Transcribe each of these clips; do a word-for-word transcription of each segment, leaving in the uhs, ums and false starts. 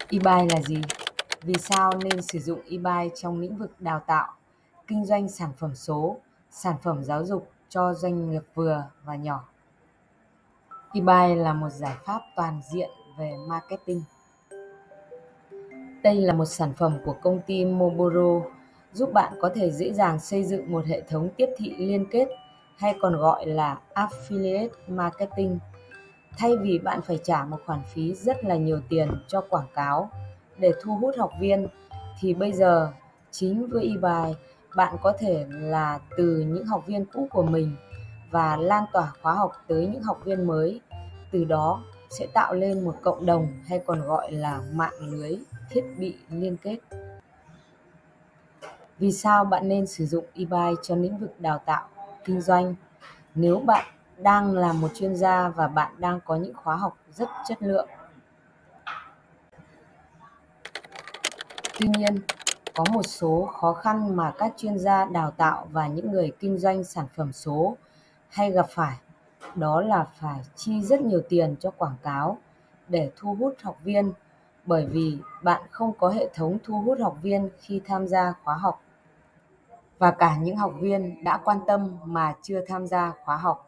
eBay là gì? Vì sao nên sử dụng eBay trong lĩnh vực đào tạo, kinh doanh sản phẩm số, sản phẩm giáo dục cho doanh nghiệp vừa và nhỏ? eBay là một giải pháp toàn diện về marketing. Đây là một sản phẩm của công ty Moboro, giúp bạn có thể dễ dàng xây dựng một hệ thống tiếp thị liên kết, hay còn gọi là Affiliate Marketing. Thay vì bạn phải trả một khoản phí rất là nhiều tiền cho quảng cáo để thu hút học viên, thì bây giờ chính với eBay, bạn có thể là từ những học viên cũ của mình và lan tỏa khóa học tới những học viên mới. Từ đó sẽ tạo lên một cộng đồng, hay còn gọi là mạng lưới thiết bị liên kết. Vì sao bạn nên sử dụng eBay cho lĩnh vực đào tạo, kinh doanh? Nếu bạn đang là một chuyên gia và bạn đang có những khóa học rất chất lượng. Tuy nhiên, có một số khó khăn mà các chuyên gia đào tạo và những người kinh doanh sản phẩm số hay gặp phải. Đó là phải chi rất nhiều tiền cho quảng cáo để thu hút học viên, bởi vì bạn không có hệ thống thu hút học viên khi tham gia khóa học, và cả những học viên đã quan tâm mà chưa tham gia khóa học.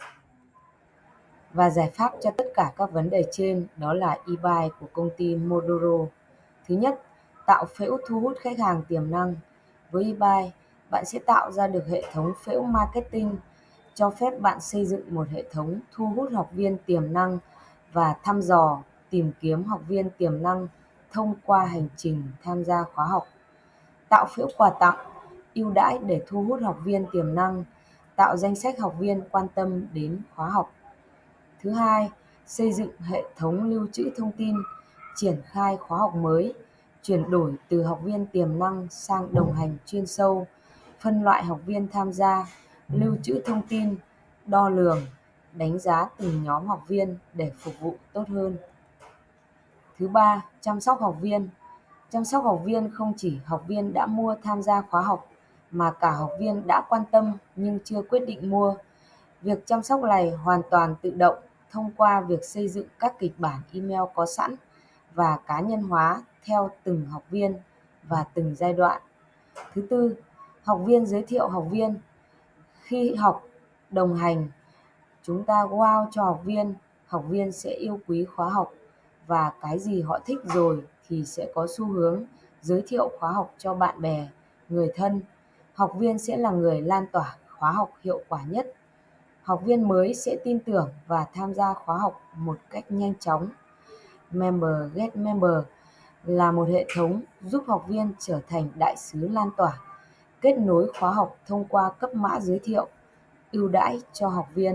Và giải pháp cho tất cả các vấn đề trên đó là eBay của công ty Modoro. Thứ nhất, tạo phễu thu hút khách hàng tiềm năng. Với eBay, bạn sẽ tạo ra được hệ thống phễu marketing, cho phép bạn xây dựng một hệ thống thu hút học viên tiềm năng và thăm dò, tìm kiếm học viên tiềm năng thông qua hành trình tham gia khóa học. Tạo phễu quà tặng, ưu đãi để thu hút học viên tiềm năng, tạo danh sách học viên quan tâm đến khóa học. Thứ hai, xây dựng hệ thống lưu trữ thông tin, triển khai khóa học mới, chuyển đổi từ học viên tiềm năng sang đồng hành chuyên sâu, phân loại học viên tham gia, lưu trữ thông tin, đo lường, đánh giá từng nhóm học viên để phục vụ tốt hơn. Thứ ba, chăm sóc học viên. Chăm sóc học viên không chỉ học viên đã mua tham gia khóa học, mà cả học viên đã quan tâm nhưng chưa quyết định mua. Việc chăm sóc này hoàn toàn tự động thông qua việc xây dựng các kịch bản email có sẵn và cá nhân hóa theo từng học viên và từng giai đoạn. Thứ tư, học viên giới thiệu học viên. Khi học đồng hành, chúng ta wow cho học viên, học viên sẽ yêu quý khóa học, và cái gì họ thích rồi thì sẽ có xu hướng giới thiệu khóa học cho bạn bè, người thân. Học viên sẽ là người lan tỏa khóa học hiệu quả nhất. Học viên mới sẽ tin tưởng và tham gia khóa học một cách nhanh chóng. Member Get Member là một hệ thống giúp học viên trở thành đại sứ lan tỏa, kết nối khóa học thông qua cấp mã giới thiệu, ưu đãi cho học viên.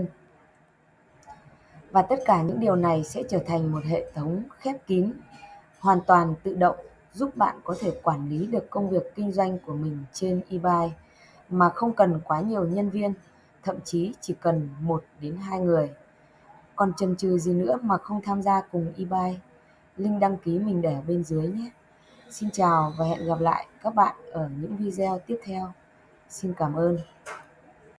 Và tất cả những điều này sẽ trở thành một hệ thống khép kín, hoàn toàn tự động, giúp bạn có thể quản lý được công việc kinh doanh của mình trên eBay mà không cần quá nhiều nhân viên, thậm chí chỉ cần một đến hai người. Còn chần chừ gì nữa mà không tham gia cùng eBay? Link đăng ký mình để ở bên dưới nhé. Xin chào và hẹn gặp lại các bạn ở những video tiếp theo. Xin cảm ơn.